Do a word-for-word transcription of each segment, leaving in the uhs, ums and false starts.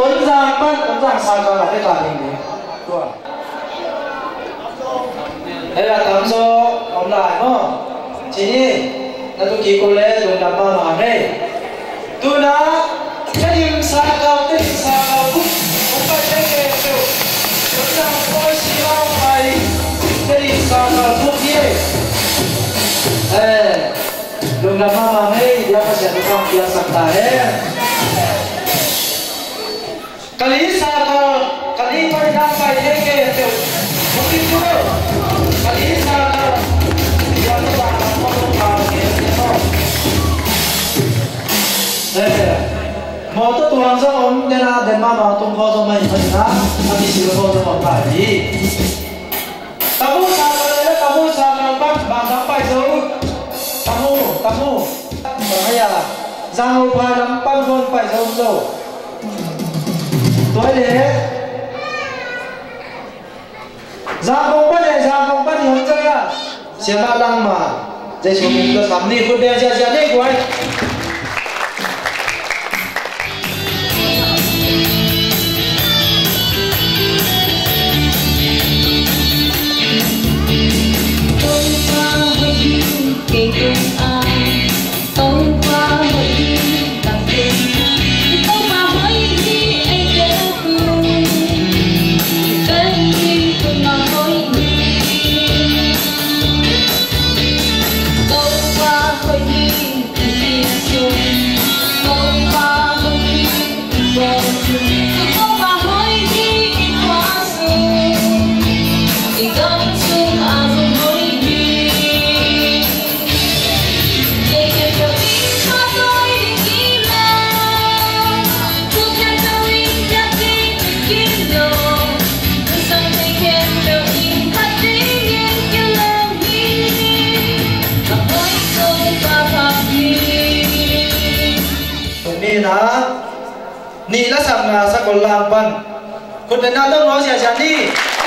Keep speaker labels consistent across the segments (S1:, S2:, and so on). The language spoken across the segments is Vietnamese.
S1: tuấn giang ban tuấn giang sao cho là cái cả hình đấy đúng đây là tấm số ông lại không chị là tôi ký cô lê dùng đập ba mà đây tôi đã cái điểm sao cao cái điểm sao cao cũng không phải cái cái kiểu tuấn giang tôi chỉ mong phải cái điểm sao cao thuốc gì eh dùng đập ba mà đây dia masih ada kamu biasa tahe kali sao kali phải đang phải cái cái kiểu không biết chưa kali sao dia tu tak mau tahu eh mau tu tuang sa om jana dema mau tum kau so mai na kami sila kau so mau tadi kamu sahaja kamu sahaja bang bang sampai jauh kamu kamu bahaya jangan lupa lampang pun phải jauh jauh tối lẽ ra không bắt này ra không bắt thì không chơi à xem ba đăng mà dây số mình có sắm đi con đeo ra ra đây của anh
S2: Hãy subscribe cho kênh Ghiền Mì Gõ
S1: ni la sang na sa kol lang pan kun na dong no sia sia ni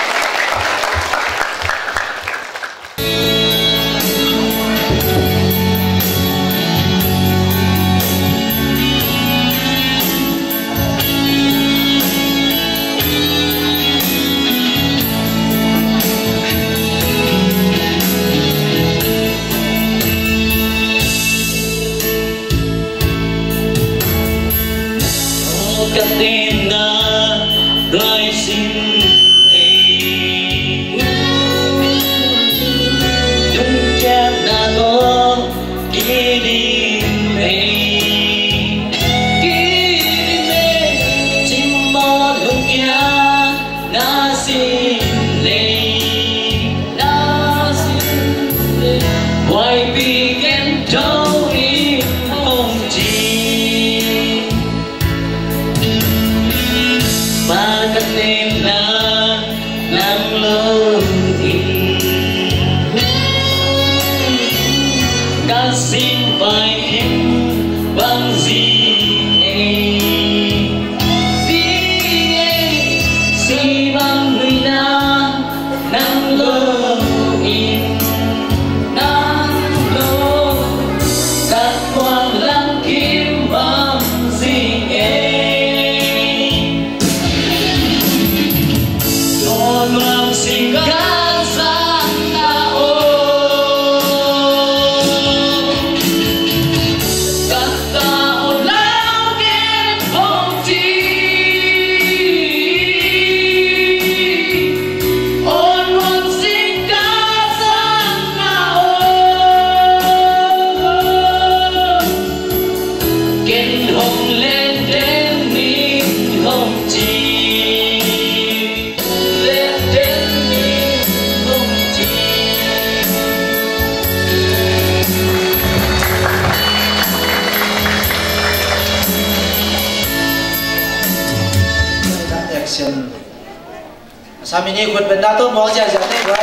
S1: Sami ni ikut benda tu mau jajan ni buat.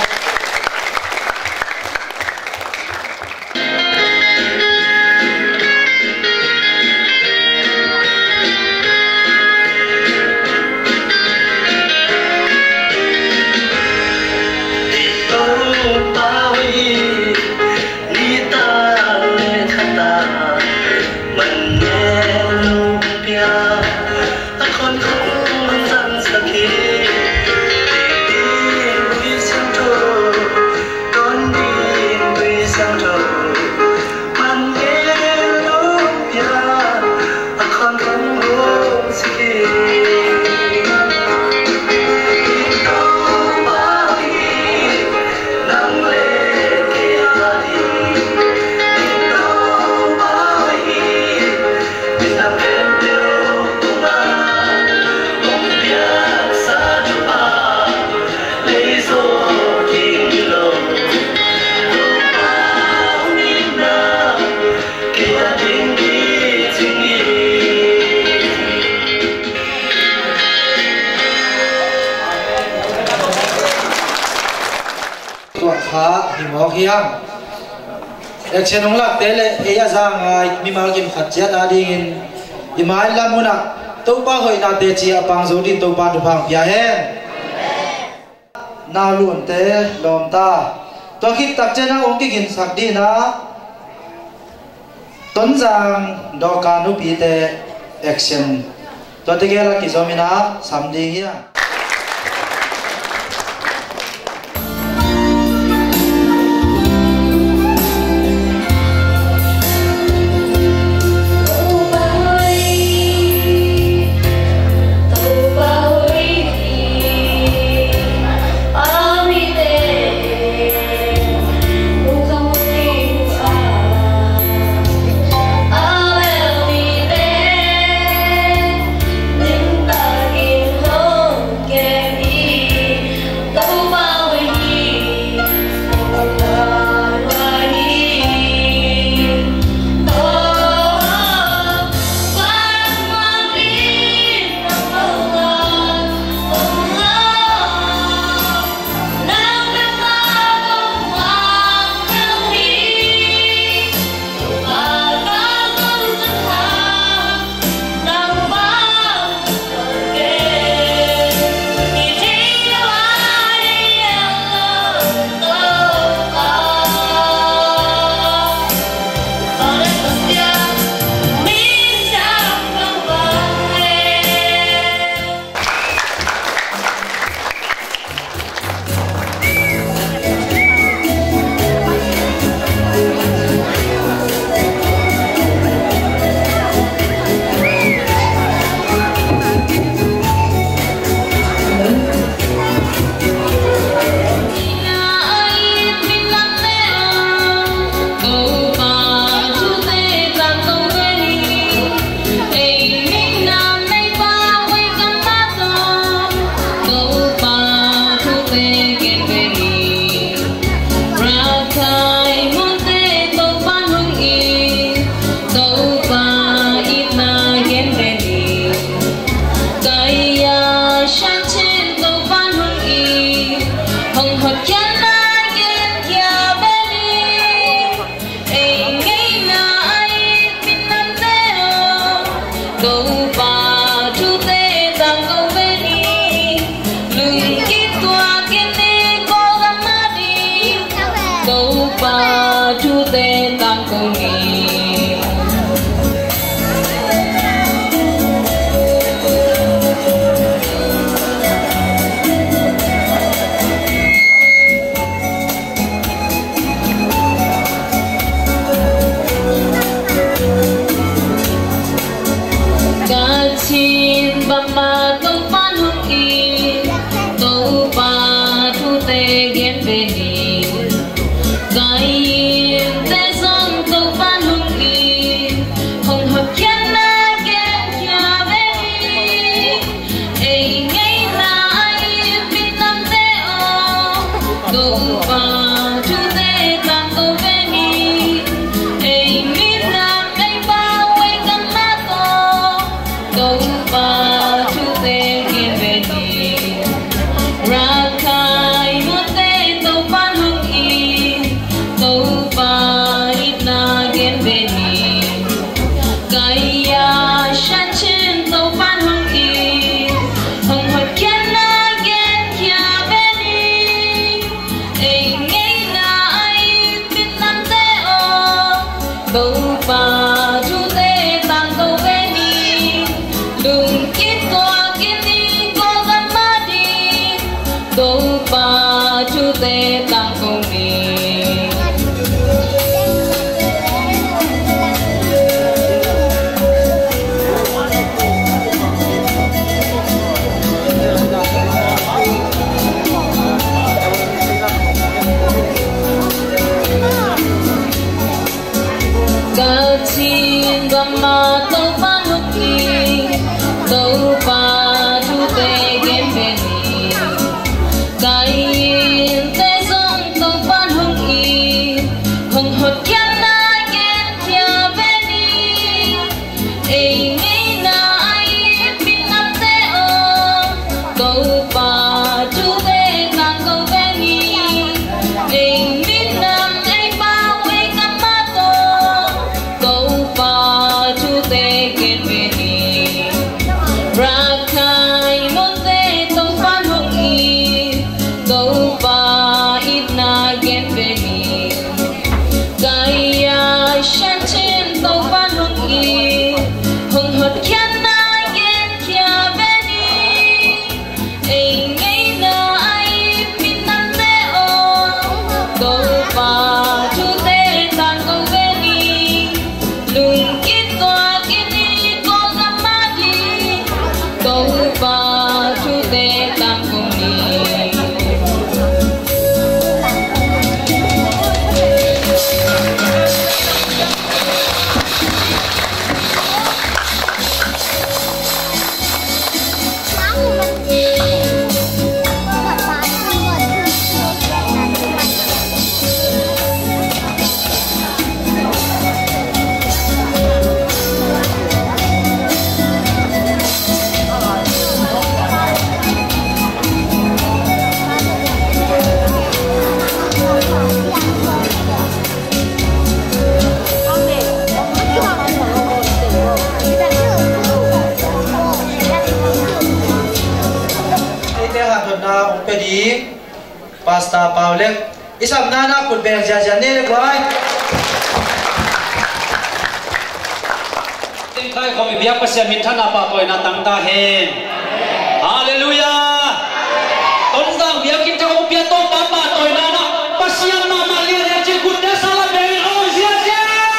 S3: Hãy subscribe cho kênh Ghiền Mì Gõ để không bỏ lỡ
S1: kha himok hiam action ong lak tele e ya za ngai mi mal kim khat chia na ding imai lamuna to pa hoi na te chi apang zo din to pa du phang pia hen na luon te lom ta to khit tak chena ong ki gin sak di na ton jang do ka nu pi te action to te ge la ki zo mi na sam ding ya
S2: Hãy subscribe cho kênh Ghiền Mì Gõ để không bỏ lỡ
S1: King Pastor Paulek isam nana put bel jajan ni boy
S3: ting kai ko mi biak pasya min thana pa toy na tang ta hen hallelujah ton sang biak kin ta ko pia to pa pa toy na na pasya na ma le ya che kun da sala be o sia sia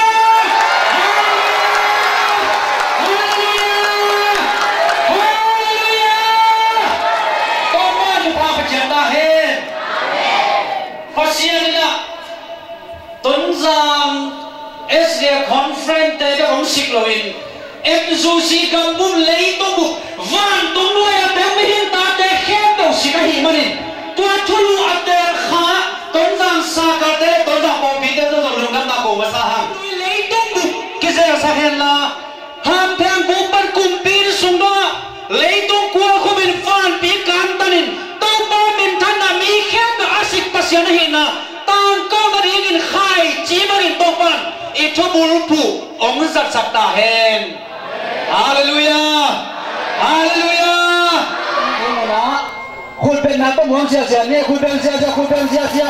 S3: Tuấn Giang Asia Conference tại các ông xịt lỗi em dù gì cầm bút lấy tôi bút vàng tôi nuôi ở bên mình hiện tại để khen đầu xịt cái gì mà đi tôi thu lũ ở đây khá Tuấn Giang xa cả thế Tuấn Giang bỏ bí tế tôi rồi lùng năm ta cổ mà xa hàng nuôi lấy tôi bút cái gì là xa hèn là hàm thang bố bắn cùng bí xuống đó lấy tôi qua của mình phản bí cán ta nên tôi bỏ mình thân là mỹ khen được axit bác sĩ này nè tang kau tadi ingin khai chỉ marin topan itu bulupu ông giật giật ta hen hallelujah hallelujah
S1: ini na kul ben na to muang sia sia ni kul ben sia sia kul ben sia sia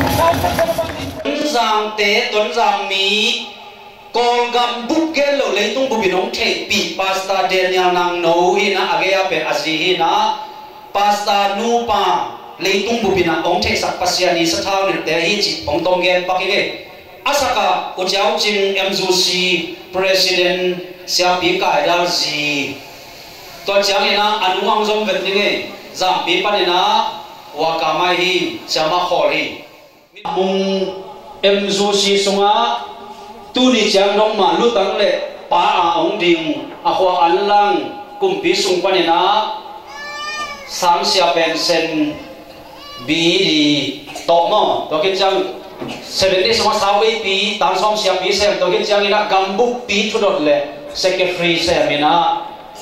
S3: Tuấn Giang tế Tuấn Giang mỹ còn gam bút cái lỗ lấy tung bút bị nóng thể bị pasta Daniel nang nấu hi na agaya pe azi hi na pasta nu pa lấy tung bút bị nang ông thể sắc pasya ni sa thao ni te hi chi ông tông gen pa ki asaka u chao ching M Z C president sia pi kai dal ji to chang ina anu ang zong vet ni nge zam pi pa ni na wa ka mai hi chama khol hi mung M Z C sunga tu ni chang dong ma lu tang le pa a ong ding a khwa an lang kum pi sung pa ni na sang sia pen sen bi di to mo to kin chang seventy sama sawi pi tan som sia pi sem to kin chang ina gambuk pi thu dot le secretary se mina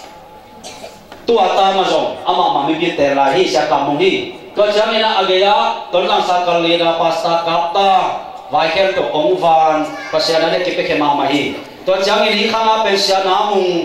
S3: tu ata ma jong ama ma mi bi te la hi sia kam hi to chang ina agaya ton lang sa kal le da pasta kapta vai kel to ong van pasya na le ki pe ke ma ma hi to chang ina hi khanga pe sia na mung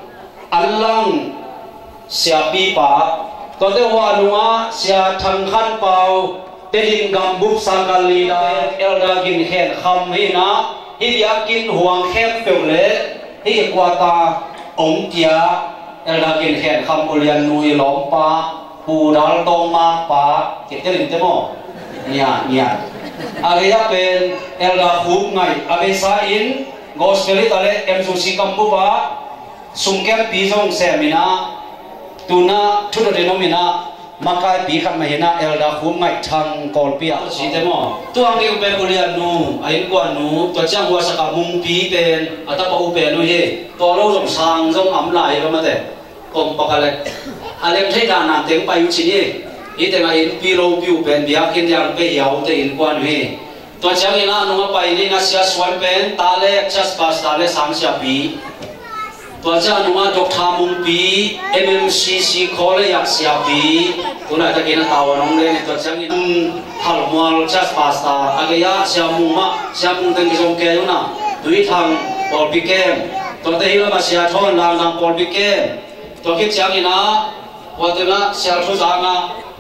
S3: allang sia pi pa to te wa nuwa sia thang khan pau telin gambuk sakali da elda gin hen kham hi na hi bia kin huang khem pe le hi kwata ong tia elda gin hen kham ulian nui lom pa pu dal tong ma pa ke telin te mo nya nya agaya pen elda khub ngai abe sa in gospel tale em su si kampu ba sungkem pi jong semina tuna thudo denomina makai pi khat mahina elda khum ngai thang kolpia chi te mo tuang ri pe kulian nu ain kwa nu to chang wa saka mung pi pen ata pa u pe nu he to lo jong sang jong am lai ba ma te kom pa kale alem thai da na teng pa yu chi ni i te ngai pi lo pi u pen bia kin yang pe yaw te in kwa nu he to chang ina nu ma pa ni na sia swan pen ta le chas pas ta le sang sia piตัวเจ้าหนุ่มดอกทามุงปี M M C C ขอเลยอยากเสียปีตัวไหนตะกี้นั่นตาวน้องเลยตัวเจ้านี่ฮัลโหลจัสพาสต้าอากาศเสียมุงมะเสียมุงตั้งกี่สองแก้วนะดุยทางบอลพิกเกมตัวเตะฮิลมาเสียทอนลางทางบอลพิกเกมตัวคิดเจ้านี่นะว่าตัวน่ะเสียทุจางะ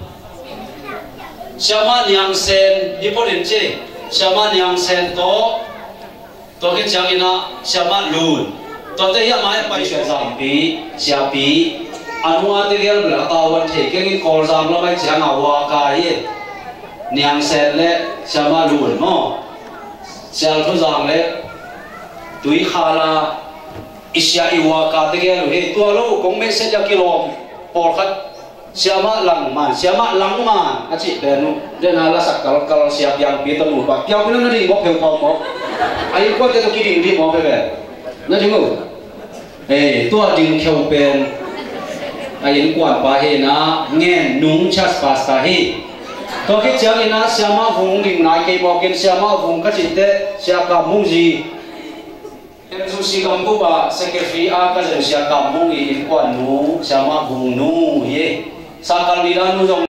S3: เสียมันยังเซนญี่ปุ่นเจ้เสียมันยังเซนโตตัวคิดเจ้านี่นะเสียมันลูนตอนที่ยังไม่ไปช่วยสามปีเสียปีอนุอาทิตย์เดียวเปล่าตาวันที่กินกอลซามแล้วไปเชียงเอาวากายเนียงเซนเล่เชียมาลูนมั้งเชียทุจางเล่ตุยขาลาอิเชียอีวากาติเกลเฮตัวเราคงไม่เสียกิโลปอลคัดเชียมาหลังมันเชียมาหลังมันอาชีพเดนุเดนาลาสักกัลกัลเสียบยังปีตมูปะเกี่ยวกับนั่นนี่บอกเกี่ยวกับมั้งไอ้พวกเจ้ากินดีมั้งไปแบบนั่นจริงมั้งเอ้ตัวดิ่งเขียวเป็นไอ้กวนปาเฮนะเงี้ยนุ่งชัดภาษาเฮตัวคิดเจ้านี่นะเสียมาฟุงดิ่งนายเก็บบอกกินเสียมาฟุงก็จิตเตเสียกับมุงจีเอ็มซูซีกัมพูบะเซกฟรีอาก็จะเสียกับมุงอีกวนนูเสียมาฟุงนูเย่สักการณีนั้นนูจง